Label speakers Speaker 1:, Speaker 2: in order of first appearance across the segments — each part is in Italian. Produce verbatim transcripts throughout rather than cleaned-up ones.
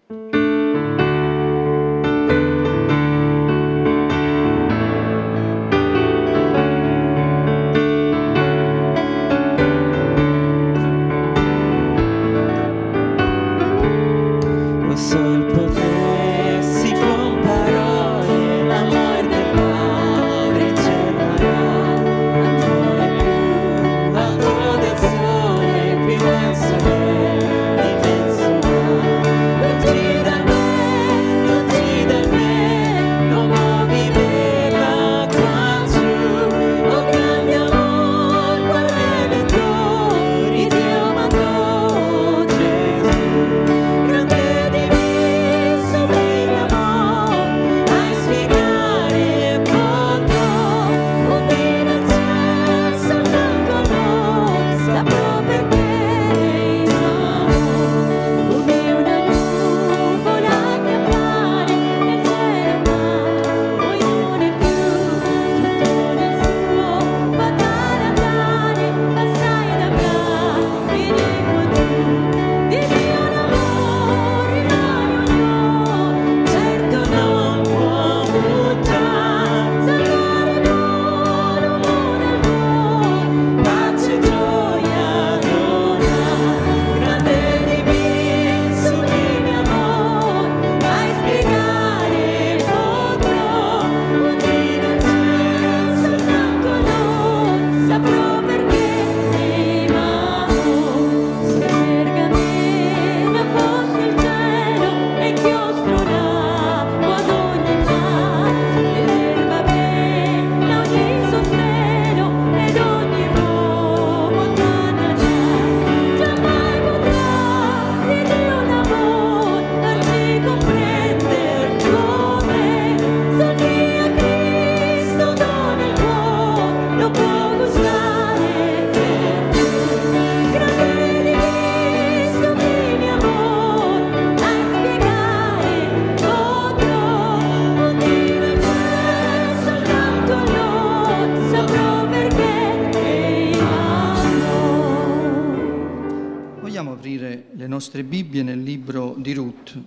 Speaker 1: nostre Bibbie nel libro di Ruth.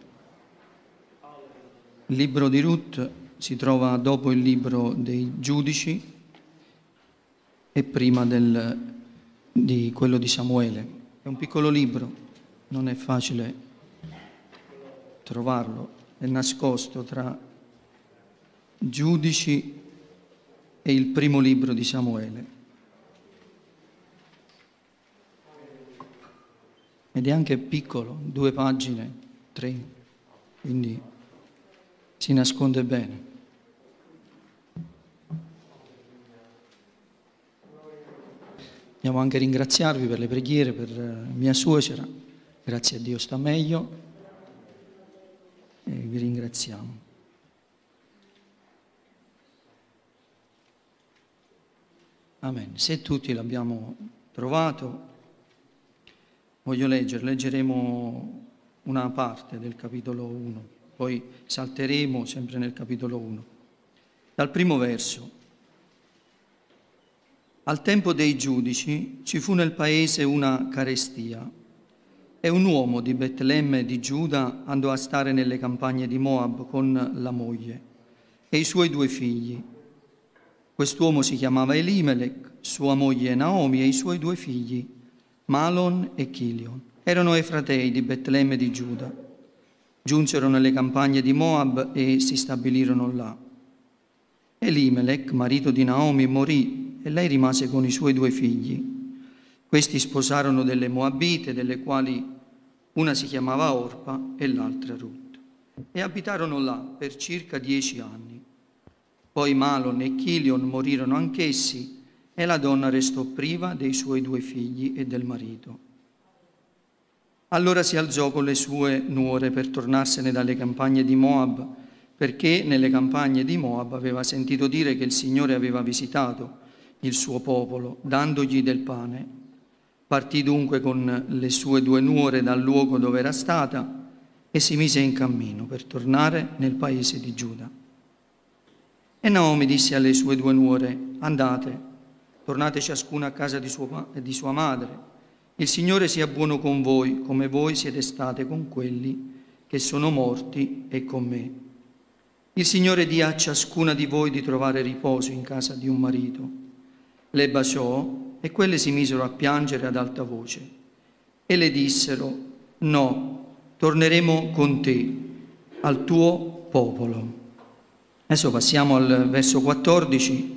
Speaker 1: Il libro di Ruth si trova dopo il libro dei Giudici e prima del, di quello di Samuele. È un piccolo libro, non è facile trovarlo, è nascosto tra Giudici e il primo libro di Samuele. Ed è anche piccolo, due pagine, tre, quindi si nasconde bene. Vogliamo anche ringraziarvi per le preghiere, per mia suocera. Grazie a Dio sta meglio e vi ringraziamo. Amen. Se tutti l'abbiamo trovato, voglio leggere, leggeremo una parte del capitolo uno, poi salteremo sempre nel capitolo uno. Dal primo verso. Al tempo dei giudici ci fu nel paese una carestia e un uomo di Betlemme di Giuda andò a stare nelle campagne di Moab con la moglie e i suoi due figli. Quest'uomo si chiamava Elimelech, sua moglie Naomi e i suoi due figli, Malon e Chilion. Erano efratei di Betlemme di Giuda. Giunsero nelle campagne di Moab e si stabilirono là. Elimelech, marito di Naomi, morì e lei rimase con i suoi due figli. Questi sposarono delle Moabite, delle quali una si chiamava Orpa e l'altra Ruth, e abitarono là per circa dieci anni. Poi Malon e Chilion morirono anch'essi e la donna restò priva dei suoi due figli e del marito. Allora si alzò con le sue nuore per tornarsene dalle campagne di Moab, perché nelle campagne di Moab aveva sentito dire che il Signore aveva visitato il suo popolo, dandogli del pane. Partì dunque con le sue due nuore dal luogo dove era stata e si mise in cammino per tornare nel paese di Giuda. E Naomi disse alle sue due nuore: andate, tornate ciascuna a casa di sua, di sua madre. Il Signore sia buono con voi, come voi siete state con quelli che sono morti è con me. Il Signore dia a ciascuna di voi di trovare riposo in casa di un marito. Le baciò e quelle si misero a piangere ad alta voce e le dissero: no, torneremo con te, al tuo popolo. Adesso passiamo al verso quattordici.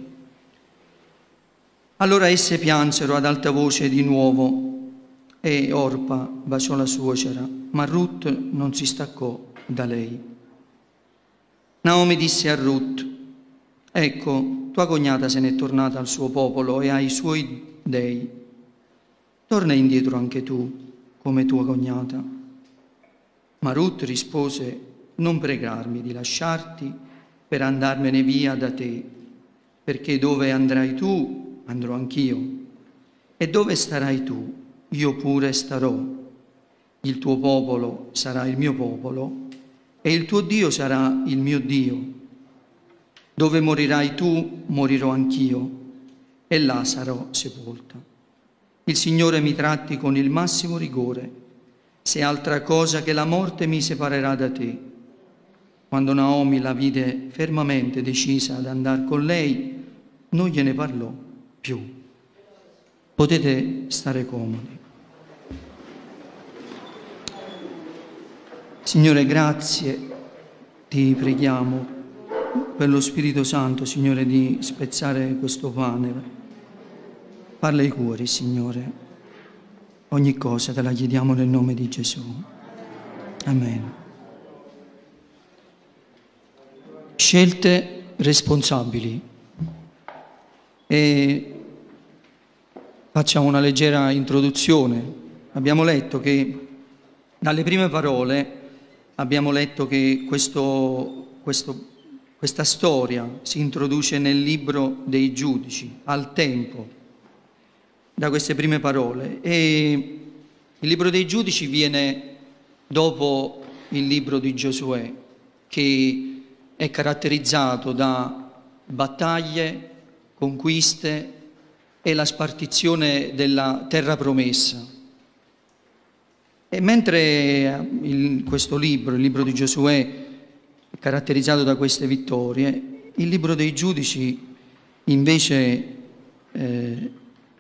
Speaker 1: Allora esse piansero ad alta voce di nuovo e Orpa baciò la suocera, ma Ruth non si staccò da lei. Naomi disse a Ruth: ecco, tua cognata se n'è tornata al suo popolo e ai suoi dei. Torna indietro anche tu, come tua cognata. Ma Ruth rispose: non pregarmi di lasciarti per andarmene via da te, perché dove andrai tu, andrò anch'io, e dove starai tu, io pure starò. Il tuo popolo sarà il mio popolo, e il tuo Dio sarà il mio Dio. Dove morirai tu, morirò anch'io, e là sarò sepolta. Il Signore mi tratti con il massimo rigore, se altra cosa che la morte mi separerà da te. Quando Naomi la vide fermamente decisa ad andare con lei, non gliene parlò più. Potete stare comodi. Signore, grazie, ti preghiamo per lo Spirito Santo, Signore, di spezzare questo pane. Parla ai cuori, Signore. Ogni cosa te la chiediamo nel nome di Gesù. Amen. Scelte responsabili. E facciamo una leggera introduzione. Abbiamo letto che dalle prime parole abbiamo letto che questo, questo, questa storia si introduce nel libro dei Giudici, al tempo, da queste prime parole. E il libro dei Giudici viene dopo il libro di Giosuè, che è caratterizzato da battaglie, conquiste e la spartizione della terra promessa. E mentre il, questo libro, il libro di Giosuè, è caratterizzato da queste vittorie, il libro dei Giudici invece eh,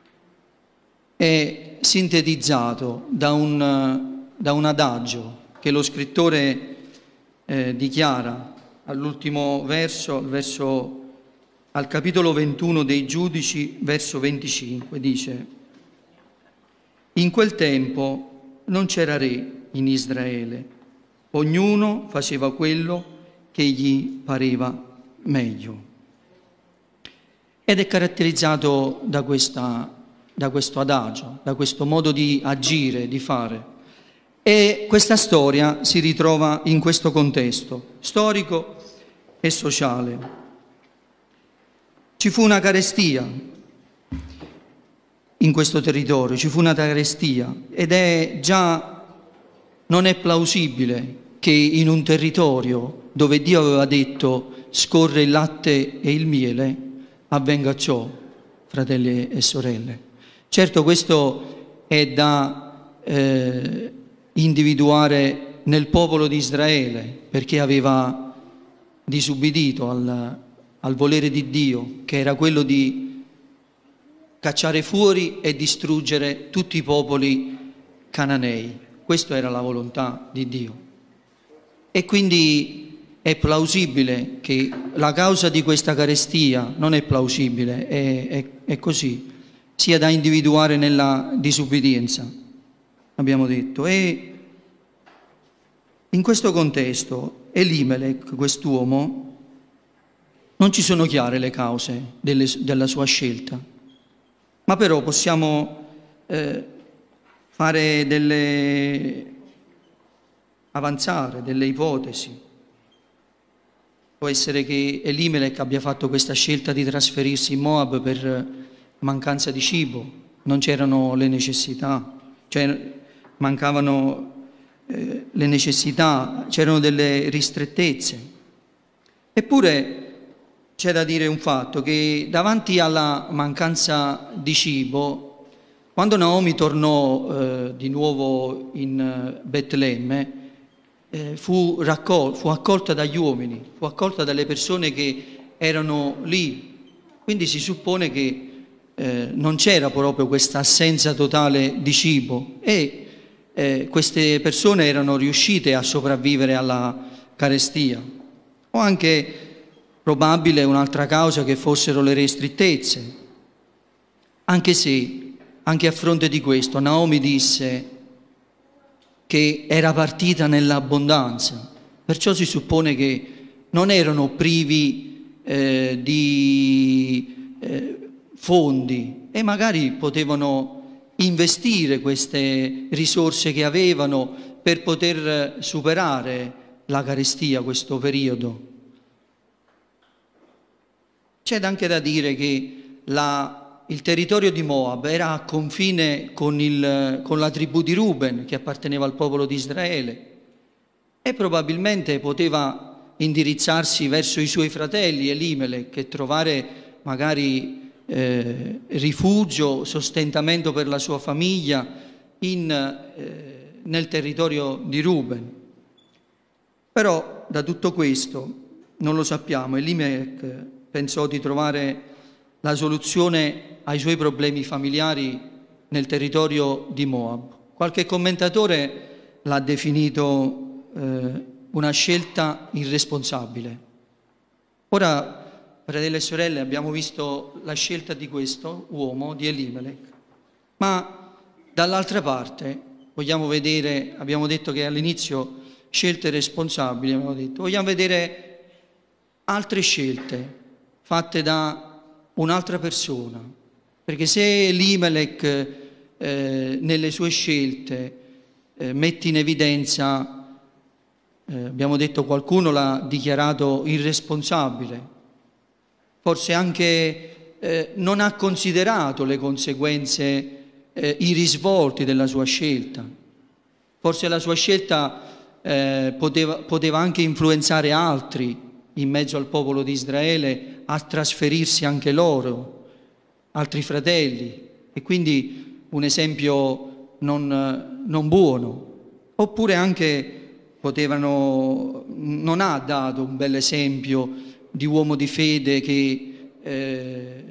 Speaker 1: è sintetizzato da un, da un adagio che lo scrittore eh, dichiara all'ultimo verso, al, verso, al capitolo ventuno dei Giudici, verso venticinque, dice: in quel tempo non c'era re in Israele, ognuno faceva quello che gli pareva meglio. Ed è caratterizzato da, questa, da questo adagio, da questo modo di agire, di fare. E questa storia si ritrova in questo contesto storico e sociale. Ci fu una carestia in questo territorio, ci fu una carestia ed è già, non è plausibile che in un territorio dove Dio aveva detto scorre il latte e il miele avvenga ciò, fratelli e sorelle. Certo, questo è da eh, individuare nel popolo di Israele, perché aveva disubbidito al, al volere di Dio, che era quello di cacciare fuori e distruggere tutti i popoli cananei. Questa era la volontà di Dio. E quindi è plausibile che la causa di questa carestia, non è plausibile, è, è, è così, sia da individuare nella disubbidienza, abbiamo detto. E in questo contesto Elimelech, quest'uomo, non ci sono chiare le cause delle, della sua scelta, ma però possiamo eh, fare delle avanzare delle ipotesi. Può essere che Elimelech abbia fatto questa scelta di trasferirsi in Moab per mancanza di cibo, non c'erano le necessità, cioè mancavano eh, le necessità, c'erano delle ristrettezze. Eppure c'è da dire un fatto, che davanti alla mancanza di cibo, quando Naomi tornò eh, di nuovo in Betlemme, eh, fu, raccol- fu accolta dagli uomini, fu accolta dalle persone che erano lì. Quindi si suppone che eh, non c'era proprio questa assenza totale di cibo e eh, queste persone erano riuscite a sopravvivere alla carestia. O anche probabile un'altra causa che fossero le restrittezze, anche se, anche a fronte di questo, Naomi disse che era partita nell'abbondanza, perciò si suppone che non erano privi eh, di eh, fondi e magari potevano investire queste risorse che avevano per poter superare la carestia, questo periodo. C'è anche da dire che la, il territorio di Moab era a confine con, il, con la tribù di Ruben, che apparteneva al popolo di Israele, e probabilmente poteva indirizzarsi verso i suoi fratelli Elimelech e trovare magari eh, rifugio, sostentamento per la sua famiglia in, eh, nel territorio di Ruben. Però da tutto questo non lo sappiamo. Elimelech pensò di trovare la soluzione ai suoi problemi familiari nel territorio di Moab. Qualche commentatore l'ha definito eh, una scelta irresponsabile. Ora, fratelli e sorelle, abbiamo visto la scelta di questo uomo, di Elimelech, ma dall'altra parte vogliamo vedere, abbiamo detto che all'inizio scelte responsabili, abbiamo detto, vogliamo vedere altre scelte fatte da un'altra persona, perché se Elimelech eh, nelle sue scelte eh, mette in evidenza, eh, abbiamo detto qualcuno l'ha dichiarato irresponsabile, forse anche eh, non ha considerato le conseguenze, eh, i risvolti della sua scelta, forse la sua scelta eh, poteva, poteva anche influenzare altri in mezzo al popolo di Israele a trasferirsi anche loro, altri fratelli, e quindi un esempio non, non buono. Oppure anche potevano, non ha dato un bel esempio di uomo di fede che eh,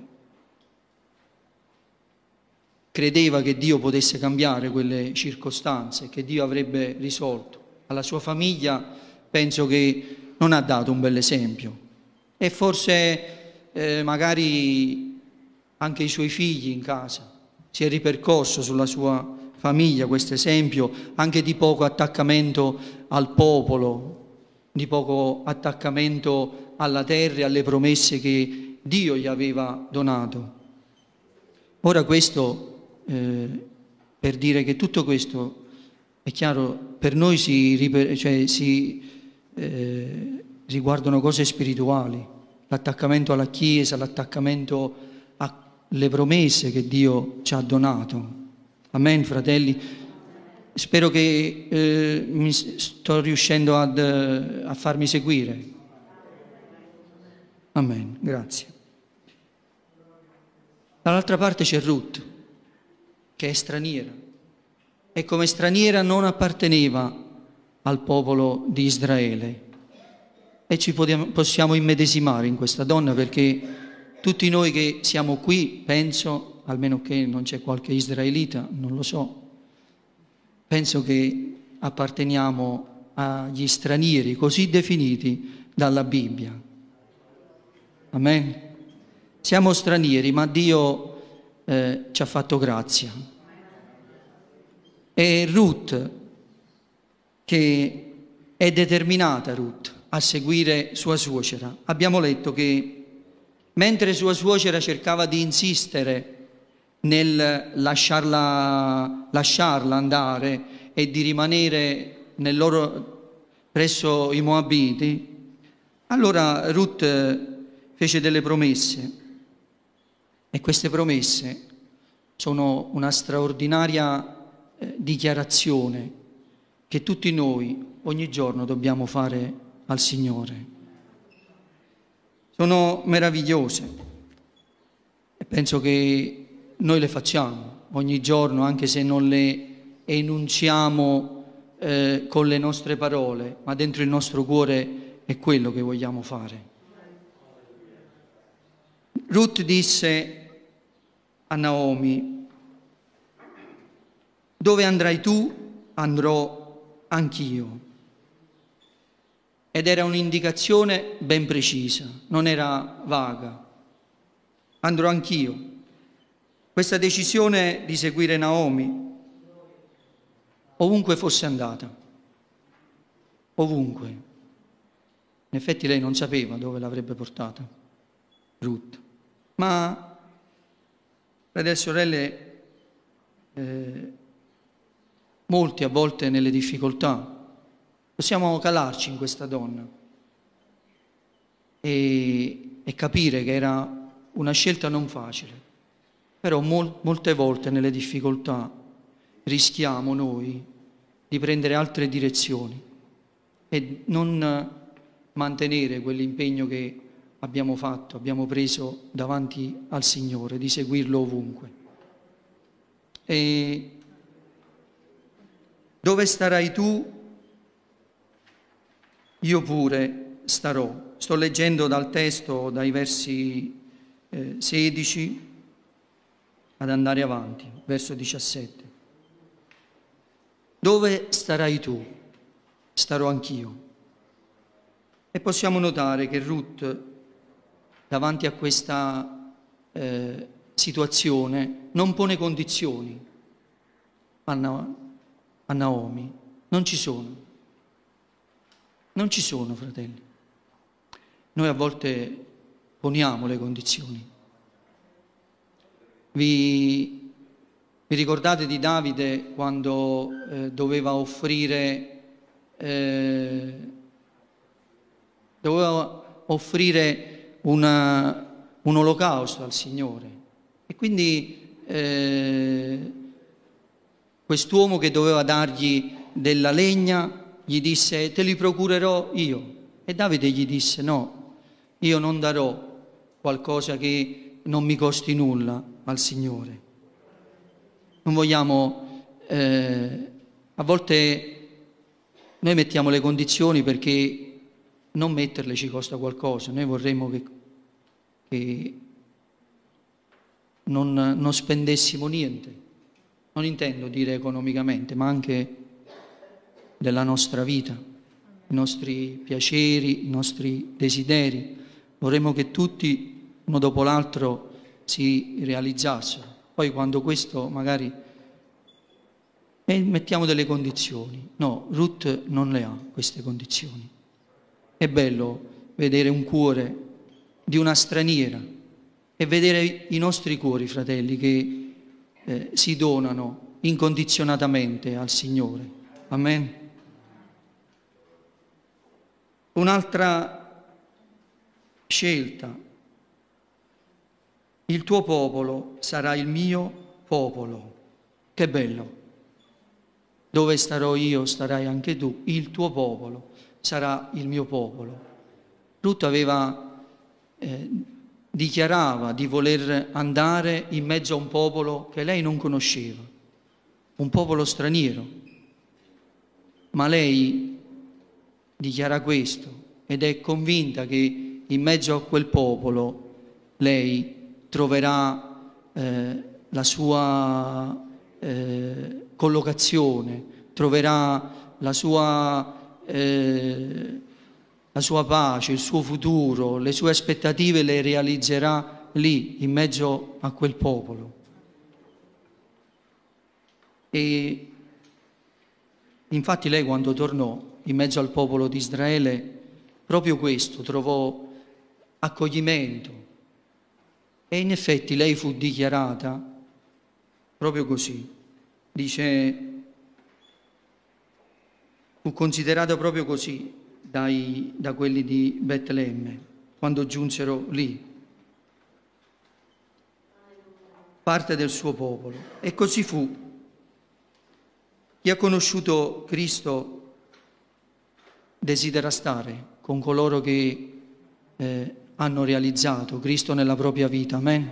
Speaker 1: credeva che Dio potesse cambiare quelle circostanze, che Dio avrebbe risolto. Alla sua famiglia penso che non ha dato un bel esempio e forse eh, magari anche i suoi figli in casa si è ripercosso sulla sua famiglia questo esempio anche di poco attaccamento al popolo, di poco attaccamento alla terra e alle promesse che Dio gli aveva donato. Ora questo eh, per dire che tutto questo è chiaro, per noi si, riper- cioè, si Eh, riguardano cose spirituali, l'attaccamento alla Chiesa, l'attaccamento alle promesse che Dio ci ha donato. Amen, fratelli. Spero che eh, mi sto riuscendo ad, a farmi seguire. Amen, grazie. Dall'altra parte c'è Ruth, che è straniera, e come straniera non apparteneva al popolo di Israele e ci possiamo immedesimare in questa donna perché tutti noi che siamo qui, penso, almeno che non c'è qualche israelita, non lo so, penso che apparteniamo agli stranieri così definiti dalla Bibbia. Amen. Siamo stranieri, ma Dio eh, ci ha fatto grazia. E Ruth, che è determinata Ruth a seguire sua suocera. Abbiamo letto che mentre sua suocera cercava di insistere nel lasciarla, lasciarla andare e di rimanere nel loro, presso i Moabiti, allora Ruth fece delle promesse e queste promesse sono una straordinaria eh, dichiarazione che tutti noi ogni giorno dobbiamo fare al Signore. Sono meravigliose e penso che noi le facciamo ogni giorno, anche se non le enunziamo eh, con le nostre parole, ma dentro il nostro cuore è quello che vogliamo fare. Ruth disse a Naomi: dove andrai tu, andrò anch'io. Ed era un'indicazione ben precisa, non era vaga. Andrò anch'io. Questa decisione di seguire Naomi, ovunque fosse andata, ovunque. In effetti lei non sapeva dove l'avrebbe portata, Ruth. Ma, fratelli e sorelle, eh, molti a volte nelle difficoltà possiamo calarci in questa donna e, e capire che era una scelta non facile, però mol, molte volte nelle difficoltà rischiamo noi di prendere altre direzioni e non mantenere quell'impegno che abbiamo fatto, abbiamo preso davanti al Signore, di seguirlo ovunque. E dove starai tu, io pure starò. Sto leggendo dal testo, dai versi eh, sedici ad andare avanti, verso diciassette. Dove starai tu, starò anch'io. E possiamo notare che Ruth, davanti a questa eh, situazione, non pone condizioni a, Na- a Naomi. Non ci sono. Non ci sono, fratelli. Noi a volte poniamo le condizioni. Vi, vi ricordate di Davide quando eh, doveva offrire eh, doveva offrire una, un olocausto al Signore? E quindi eh, quest'uomo che doveva dargli della legna gli disse: te li procurerò io. E Davide gli disse: no, io non darò qualcosa che non mi costi nulla al Signore. Non vogliamo, eh, a volte noi mettiamo le condizioni perché non metterle ci costa qualcosa. Noi vorremmo che, che non, non spendessimo niente. Non intendo dire economicamente, ma anche della nostra vita, i nostri piaceri, i nostri desideri. Vorremmo che tutti, uno dopo l'altro, si realizzassero. Poi quando questo magari e mettiamo delle condizioni. No, Ruth non le ha queste condizioni. È bello vedere un cuore di una straniera e vedere i nostri cuori, fratelli, che eh, si donano incondizionatamente al Signore. Amen. Un'altra scelta: il tuo popolo sarà il mio popolo. Che bello! Dove starò io, starai anche tu. Il tuo popolo sarà il mio popolo. Ruth aveva, eh, dichiarava di voler andare in mezzo a un popolo che lei non conosceva, un popolo straniero. Ma lei dichiara questo ed è convinta che in mezzo a quel popolo lei troverà eh, la sua eh, collocazione, troverà la sua, eh, la sua pace, il suo futuro, le sue aspettative le realizzerà lì, in mezzo a quel popolo. E infatti lei, quando tornò in mezzo al popolo di Israele, proprio questo, trovò accoglimento. E in effetti lei fu dichiarata proprio così. Dice, fu considerata proprio così dai, da quelli di Betlemme, quando giunsero lì, parte del suo popolo. E così fu. Chi ha conosciuto Cristo desidera stare con coloro che eh, hanno realizzato Cristo nella propria vita. Amen.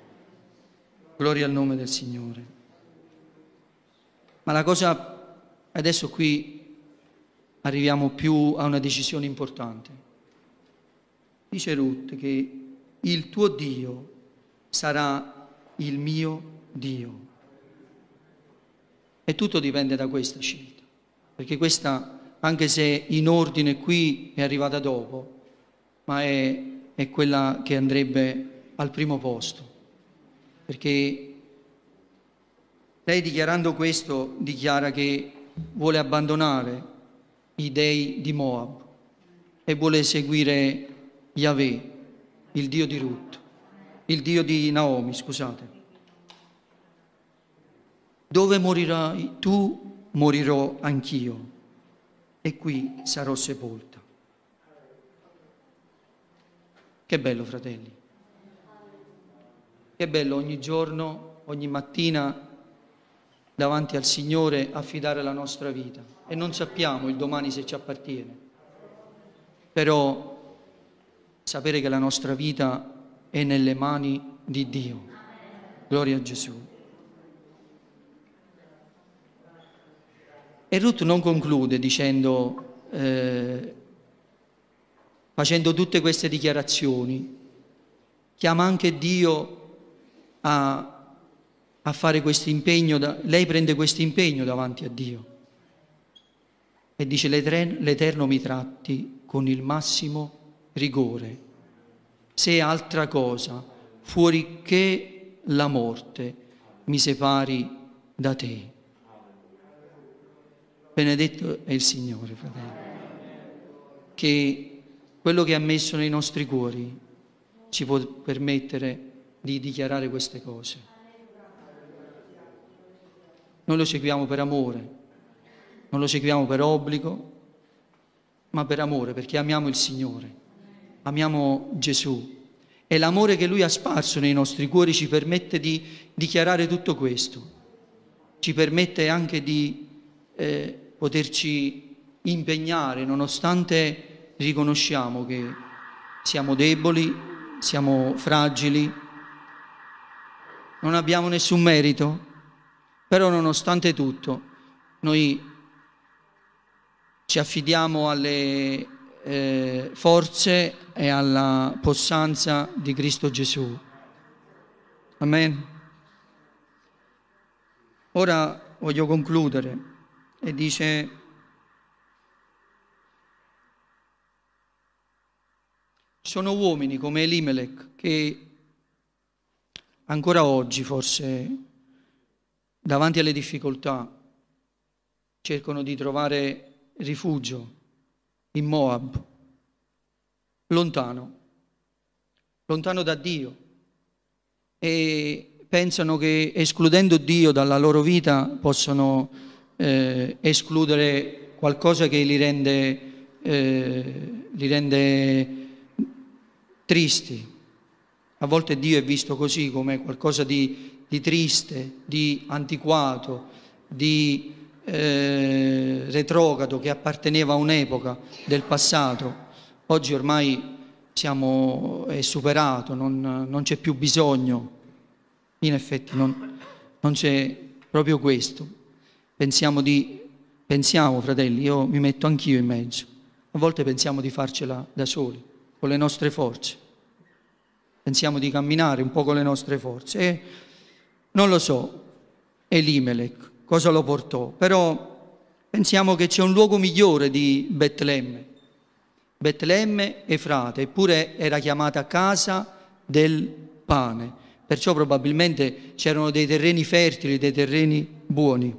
Speaker 1: Gloria al nome del Signore. Ma la cosa Adesso qui arriviamo più a una decisione importante. Dice Ruth che il tuo Dio sarà il mio Dio. E tutto dipende da questa scelta, perché questa, anche se in ordine qui è arrivata dopo, ma è, è quella che andrebbe al primo posto, perché lei, dichiarando questo, dichiara che vuole abbandonare i dei di Moab e vuole seguire Yahweh, il Dio di Ruth, il Dio di Naomi, scusate. Dove morirai tu, morirò anch'io, e qui sarò sepolta. Che bello, fratelli. Che bello ogni giorno, ogni mattina, davanti al Signore affidare la nostra vita. E non sappiamo il domani se ci appartiene. Però sapere che la nostra vita è nelle mani di Dio. Gloria a Gesù. E Ruth non conclude dicendo, eh, facendo tutte queste dichiarazioni, chiama anche Dio a, a fare questo impegno, da, lei prende questo impegno davanti a Dio e dice: l'Eterno mi tratti con il massimo rigore, se altra cosa, fuori che la morte, mi separi da te. Benedetto è il Signore, fratelli, che quello che ha messo nei nostri cuori ci può permettere di dichiarare queste cose. Noi lo seguiamo per amore, non lo seguiamo per obbligo, ma per amore, perché amiamo il Signore, amiamo Gesù. E l'amore che Lui ha sparso nei nostri cuori ci permette di dichiarare tutto questo, ci permette anche di eh, poterci impegnare, nonostante riconosciamo che siamo deboli, siamo fragili, non abbiamo nessun merito, però nonostante tutto noi ci affidiamo alle eh, forze e alla possanza di Cristo Gesù. Amen. Ora voglio concludere. E dice: sono uomini come Elimelech che ancora oggi, forse davanti alle difficoltà, cercano di trovare rifugio in Moab, lontano, lontano da Dio, e pensano che escludendo Dio dalla loro vita possono Eh, escludere qualcosa che li rende, eh, li rende tristi. A volte Dio è visto così, come qualcosa di, di triste, di antiquato, di eh, retrogrado, che apparteneva a un'epoca del passato. Oggi ormai siamo, è superato, non, non c'è più bisogno. In effetti non, non c'è proprio questo. Pensiamo di, pensiamo, fratelli, io mi metto anch'io in mezzo, a volte pensiamo di farcela da soli, con le nostre forze, pensiamo di camminare un po' con le nostre forze, e non lo so, Elimelech cosa lo portò, però pensiamo che c'è un luogo migliore di Betlemme, Betlemme Efrata, eppure era chiamata casa del pane, perciò probabilmente c'erano dei terreni fertili, dei terreni buoni.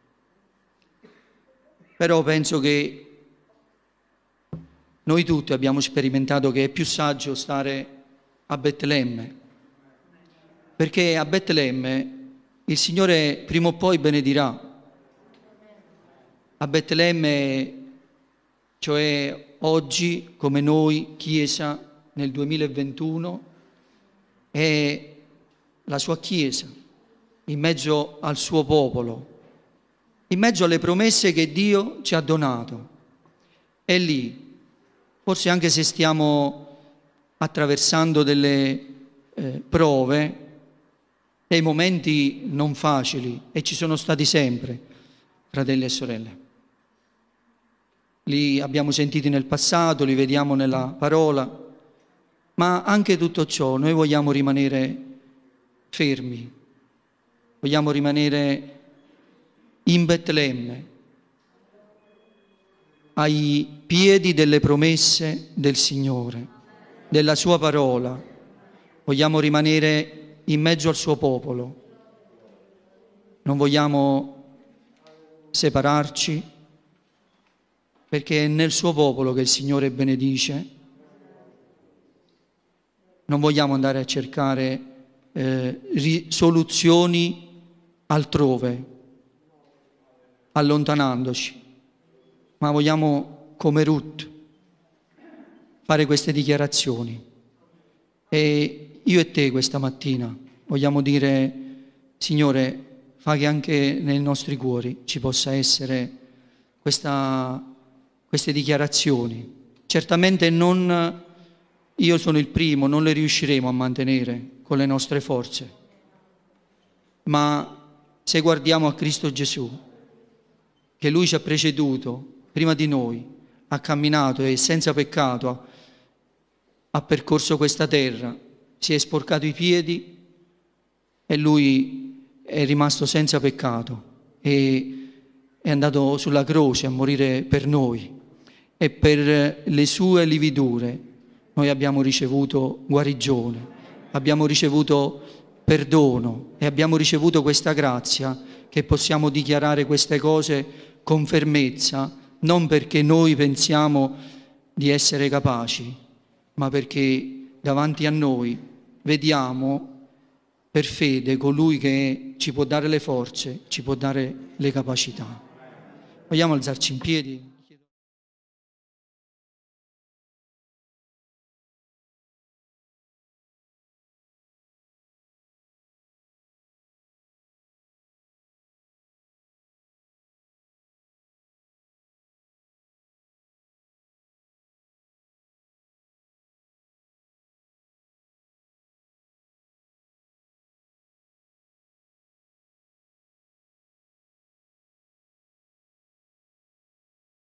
Speaker 1: Però penso che noi tutti abbiamo sperimentato che è più saggio stare a Betlemme, perché a Betlemme il Signore prima o poi benedirà. A Betlemme, cioè oggi, come noi, Chiesa, nel duemilaventuno, è la sua Chiesa, in mezzo al suo popolo, in mezzo alle promesse che Dio ci ha donato. È lì, forse anche se stiamo attraversando delle eh, prove, dei momenti non facili, e ci sono stati sempre, fratelli e sorelle. Li abbiamo sentiti nel passato, li vediamo nella parola, ma anche tutto ciò noi vogliamo rimanere fermi, vogliamo rimanere in Betlemme, ai piedi delle promesse del Signore, della sua parola. Vogliamo rimanere in mezzo al suo popolo. Non vogliamo separarci, perché è nel suo popolo che il Signore benedice. Non vogliamo andare a cercare eh, ri- soluzioni altrove, allontanandoci, ma vogliamo, come Ruth, fare queste dichiarazioni. E io e te questa mattina vogliamo dire: Signore, fa che anche nei nostri cuori ci possa essere questa, queste dichiarazioni. Certamente non, io sono il primo, non le riusciremo a mantenere con le nostre forze, ma se guardiamo a Cristo Gesù, che Lui ci ha preceduto prima di noi, ha camminato e senza peccato ha, ha percorso questa terra, si è sporcato i piedi e Lui è rimasto senza peccato e è andato sulla croce a morire per noi, e per le sue lividure noi abbiamo ricevuto guarigione, abbiamo ricevuto perdono e abbiamo ricevuto questa grazia che possiamo dichiarare queste cose con fermezza, non perché noi pensiamo di essere capaci, ma perché davanti a noi vediamo per fede colui che ci può dare le forze, ci può dare le capacità. Vogliamo alzarci in piedi?